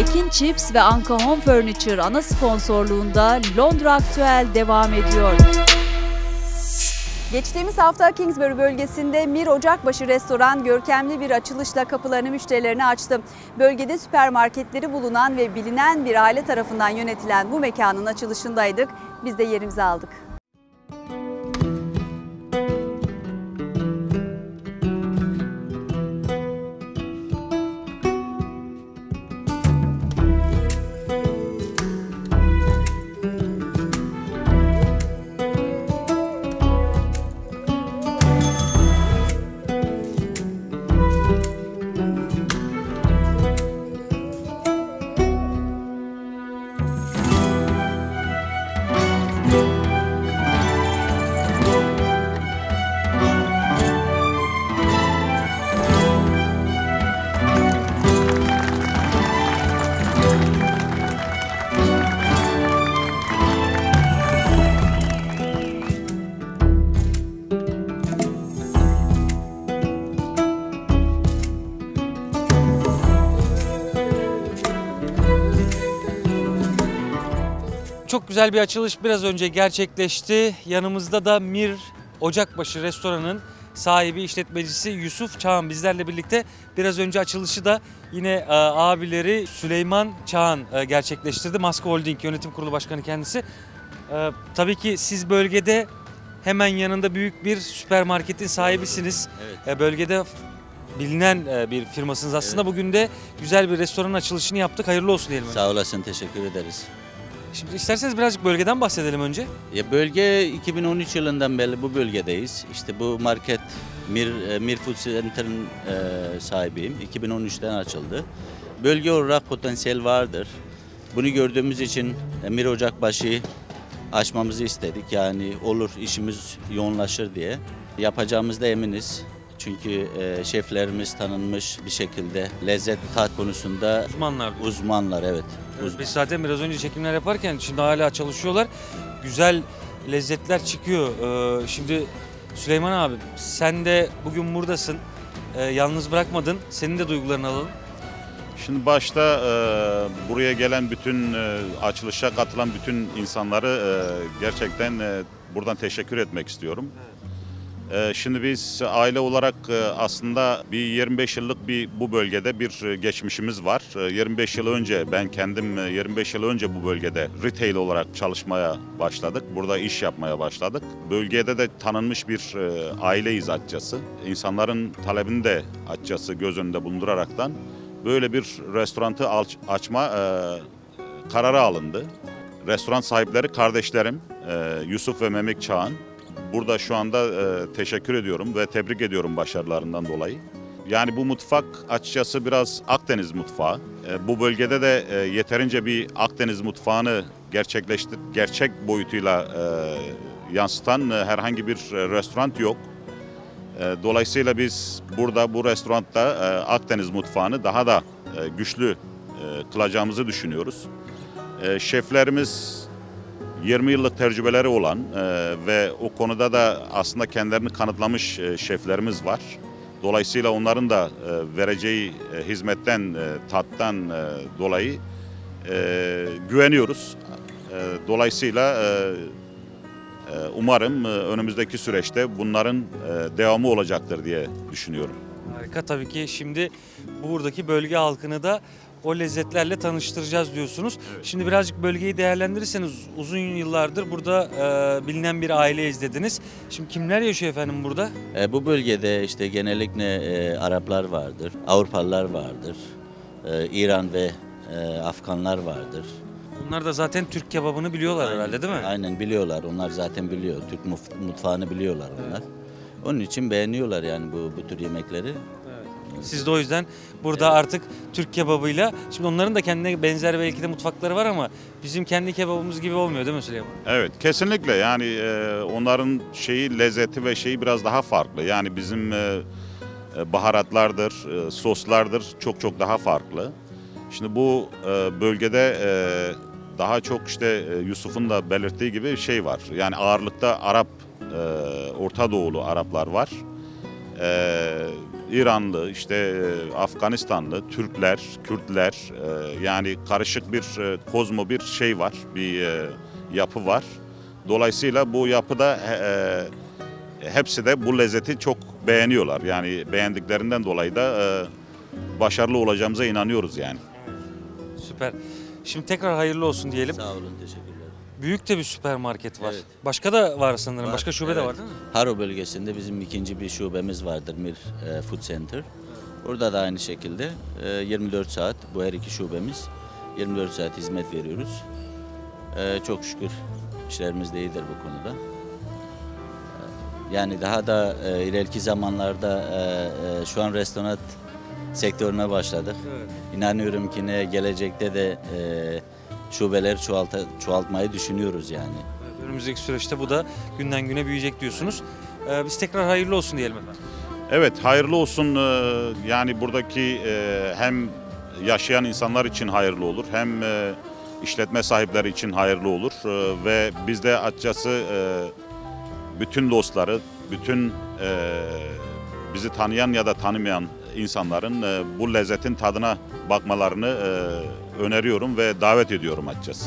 Ekin Chips ve Anka Home Furniture ana sponsorluğunda Londra Aktüel devam ediyor. Geçtiğimiz hafta Kingsbury bölgesinde Mir Ocakbaşı Restoran görkemli bir açılışla kapılarını müşterilerine açtı. Bölgede süpermarketleri bulunan ve bilinen bir aile tarafından yönetilen bu mekanın açılışındaydık. Biz de yerimizi aldık. Çok güzel bir açılış biraz önce gerçekleşti. Yanımızda da Mir Ocakbaşı Restoran'ın sahibi, işletmecisi Yusuf Çağan bizlerle birlikte. Biraz önce açılışı da yine abileri Süleyman Çağan gerçekleştirdi. Maske Holding Yönetim Kurulu Başkanı kendisi. Tabii ki siz bölgede hemen yanında büyük bir süpermarketin sahibisiniz. Evet. Bölgede bilinen bir firmasınız aslında. Evet. Bugün de güzel bir restoranın açılışını yaptık. Hayırlı olsun diyelim. Sağ olasın, teşekkür ederiz. Şimdi isterseniz birazcık bölgeden bahsedelim önce. Bölge 2013 yılından beri bu bölgedeyiz. İşte bu market Mir Food Center'ın sahibiyim. 2013'ten açıldı. Bölge olarak potansiyel vardır. Bunu gördüğümüz için Mir Ocakbaşı açmamızı istedik. Yani olur, işimiz yoğunlaşır diye. Yapacağımızda eminiz. Çünkü şeflerimiz tanınmış bir şekilde lezzet, tat konusunda uzmanlar, evet. Biz zaten biraz önce çekimler yaparken şimdi hala çalışıyorlar. Güzel lezzetler çıkıyor. Şimdi Süleyman abi, sen de bugün buradasın. Yalnız bırakmadın. Senin de duygularını alalım. Şimdi başta buraya gelen bütün açılışa katılan bütün insanları gerçekten buradan teşekkür etmek istiyorum. Şimdi biz aile olarak aslında bir 25 yıllık bu bölgede bir geçmişimiz var. 25 yıl önce ben kendim 25 yıl önce bu bölgede retail olarak çalışmaya başladık. Burada iş yapmaya başladık. Bölgede de tanınmış bir aileyiz açıkçası. İnsanların talebini de açıkçası göz önünde bulunduraraktan böyle bir restoranı açma kararı alındı. Restoran sahipleri kardeşlerim Yusuf ve Mehmet Çağan. Burada şu anda teşekkür ediyorum ve tebrik ediyorum başarılarından dolayı. Yani bu mutfak açıkçası biraz Akdeniz mutfağı. Bu bölgede de yeterince bir Akdeniz mutfağını gerçek boyutuyla yansıtan herhangi bir restoran yok. Dolayısıyla biz burada bu restoranda Akdeniz mutfağını daha da güçlü kılacağımızı düşünüyoruz. Şeflerimiz 20 yıllık tecrübeleri olan ve o konuda da aslında kendilerini kanıtlamış şeflerimiz var. Dolayısıyla onların da vereceği hizmetten, tattan dolayı güveniyoruz. Dolayısıyla umarım önümüzdeki süreçte bunların devamı olacaktır diye düşünüyorum. Harika, tabii ki şimdi buradaki bölge halkını da o lezzetlerle tanıştıracağız diyorsunuz. Evet. Şimdi birazcık bölgeyi değerlendirirseniz uzun yıllardır burada bilinen bir aile izlediniz. Şimdi kimler yaşıyor efendim burada? Bu bölgede işte genellikle Araplar vardır, Avrupalılar vardır, İran ve Afganlar vardır. Onlar da zaten Türk kebabını biliyorlar herhalde, değil mi? Aynen, biliyorlar. Onlar zaten biliyor. Türk mutfağını biliyorlar onlar. Evet. Onun için beğeniyorlar yani bu tür yemekleri. Siz de o yüzden burada artık Türk kebabıyla, şimdi onların da kendine benzer belki de mutfakları var ama bizim kendi kebabımız gibi olmuyor değil mi Süleyman? Evet, kesinlikle yani onların lezzeti ve biraz daha farklı. Yani bizim baharatlardır, soslardır çok daha farklı. Şimdi bu bölgede daha çok işte Yusuf'un da belirttiği gibi var. Yani ağırlıkta Arap, Orta Doğulu Araplar var. İranlı, işte Afganistanlı, Türkler, Kürtler, yani karışık bir kozmo bir şey var, bir yapı var. Dolayısıyla bu yapıda hepsi de bu lezzeti çok beğeniyorlar. Yani beğendiklerinden dolayı da başarılı olacağımıza inanıyoruz yani. Süper. Şimdi tekrar hayırlı olsun diyelim. Sağ olun, teşekkürler. Büyük de bir süpermarket var. Evet. Başka da var sanırım. Var, Başka şube de var değil mi? Haro bölgesinde bizim ikinci bir şubemiz vardır, Mir Food Center. Burada da aynı şekilde 24 saat, bu her iki şubemiz 24 saat hizmet veriyoruz. Çok şükür işlerimiz de iyidir bu konuda. Yani daha da ileriki zamanlarda şu an restoran sektörüne başladık. Evet. İnanıyorum ki gelecekte de şubeleri çoğaltmayı düşünüyoruz yani. Önümüzdeki süreçte bu da günden güne büyüyecek diyorsunuz. Biz tekrar hayırlı olsun diyelim efendim. Evet, hayırlı olsun. Yani buradaki hem yaşayan insanlar için hayırlı olur, hem işletme sahipleri için hayırlı olur. Ve biz de açıkçası bütün dostları, bütün bizi tanıyan ya da tanımayan insanların bu lezzetin tadına bakmalarını öneriyorum ve davet ediyorum açıkçası.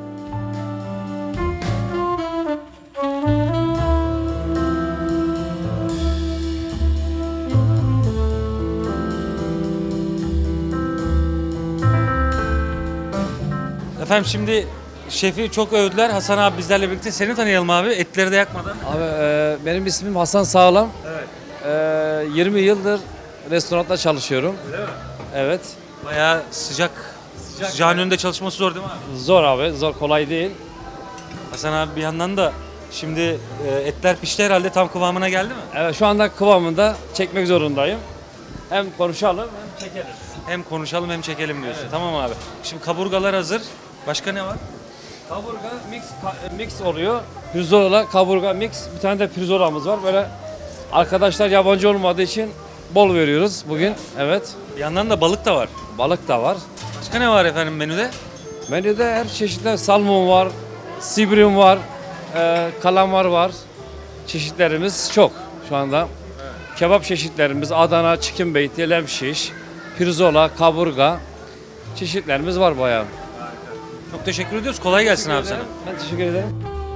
Efendim şimdi şefi çok övdüler. Hasan abi bizlerle birlikte. Seni tanıyalım abi. Etleri de yakmadan. Abi benim ismim Hasan Sağlam. Evet. 20 yıldır restoranda çalışıyorum. Öyle mi? Evet. Bayağı sıcak. Sıcağın önünde çalışması zor değil mi abi? Zor abi, zor kolay değil. Hasan abi bir yandan da şimdi etler pişti herhalde, tam kıvamına geldi mi? Evet, şu anda kıvamında çekmek zorundayım. Hem konuşalım hem çekelim. Hem konuşalım hem çekelim diyorsun. Tamam abi. Şimdi kaburgalar hazır. Başka ne var? Kaburga mix oluyor. Pirzola, kaburga mix. Bir tane de pirzolamız var. Böyle arkadaşlar yabancı olmadığı için bol veriyoruz bugün. Evet. Bir yandan da balık da var. Balık da var. Başka ne var efendim menüde? Menüde her çeşitler, salmon var, sibrim var, kalamar var. Çeşitlerimiz çok şu anda. Kebap çeşitlerimiz Adana, chicken beyti, lem şiş, pirzola, kaburga çeşitlerimiz var bayağı. Çok teşekkür ediyoruz. Kolay gelsin abi sana. Ben teşekkür ederim.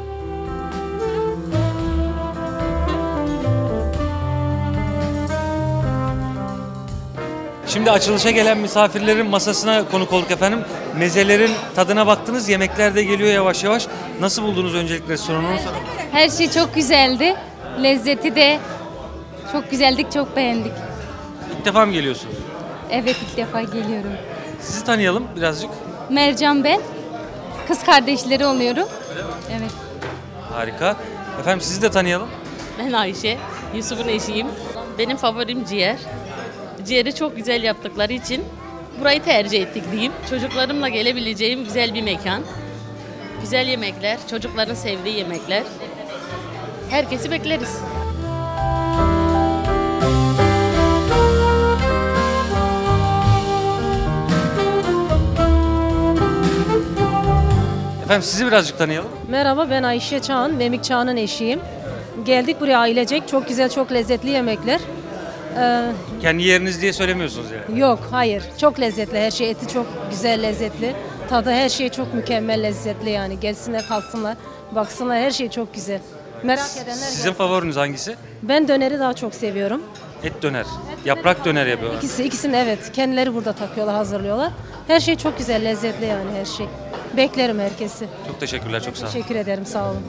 Şimdi açılışa gelen misafirlerin masasına konuk olduk efendim. Mezelerin tadına baktınız. Yemekler de geliyor yavaş yavaş. Nasıl buldunuz öncelikle restoranı, onu soralım. Her şey çok güzeldi. Lezzeti de çok güzeldik, çok beğendik. İlk defa mı geliyorsunuz? Evet, ilk defa geliyorum. Sizi tanıyalım birazcık. Mercan ben. Kız kardeşleri oluyorum. Evet. Harika. Efendim sizi de tanıyalım. Ben Ayşe, Yusuf'un eşiyim. Benim favorim ciğer. Ciğeri çok güzel yaptıkları için burayı tercih ettik diyeyim. Çocuklarımla gelebileceğim güzel bir mekan. Güzel yemekler, çocukların sevdiği yemekler. Herkesi bekleriz. Efendim sizi birazcık tanıyalım. Merhaba, ben Ayşe Çağan, Memik Çağan'ın eşiyim. Geldik buraya ailecek, çok güzel, çok lezzetli yemekler. Kendi yeriniz diye söylemiyorsunuz yani. Yok, hayır, çok lezzetli, her şey, eti çok güzel, lezzetli. Tadı, her şey çok mükemmel, lezzetli yani. Gelsinler, kalsınlar, baksınlar, her şey çok güzel. Merak edenler Sizin gelsin. favoriniz hangisi? Ben döneri daha çok seviyorum. Et döner. Yaprak döner yapıyorlar. İkisini evet, kendileri burada takıyorlar, hazırlıyorlar. Her şey çok güzel, lezzetli yani her şey. Beklerim herkesi. Çok teşekkürler, çok sağ olun. Teşekkür ederim, sağ olun.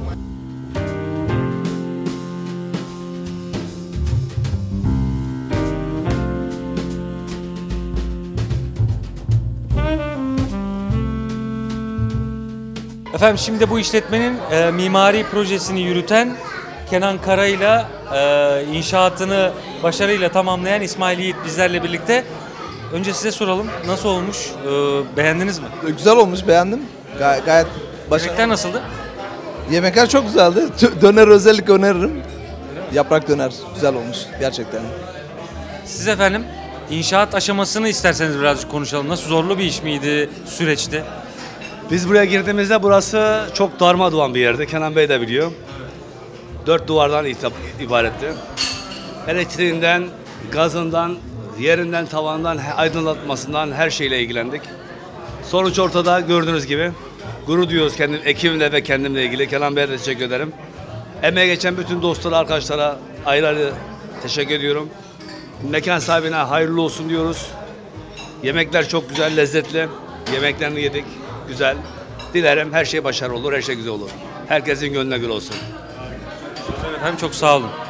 Efendim şimdi bu işletmenin mimari projesini yürüten Kenan Kara'yla inşaatını başarıyla tamamlayan İsmail Yiğit bizlerle birlikte. Önce size soralım, nasıl olmuş, beğendiniz mi? Güzel olmuş, beğendim. Gayet başarılı. Yemekler nasıldı? Yemekler çok güzeldi. Döner özellikle öneririm. Yaprak döner güzel olmuş gerçekten. Siz efendim inşaat aşamasını isterseniz birazcık konuşalım. Nasıl, zorlu bir iş miydi, süreçti? Biz buraya girdiğimizde burası çok darmadağın bir yerdi. Kenan Bey de biliyor. 4 duvardan ibaretti. Elektriğinden gazından, yerinden, tavandan, aydınlatmasından her şeyle ilgilendik. Sonuç ortada gördüğünüz gibi. Gurur duyuyoruz ekibimle ve kendimle ilgili. Kenan Bey'e de teşekkür ederim. Emeğe geçen bütün dostlara, arkadaşlara ayrı ayrı teşekkür ediyorum. Mekan sahibine hayırlı olsun diyoruz. Yemekler çok güzel, lezzetli. Yemeklerini yedik, güzel. Dilerim her şey başarılı olur, her şey güzel olur. Herkesin gönlüne göre olsun. Efendim çok sağ olun.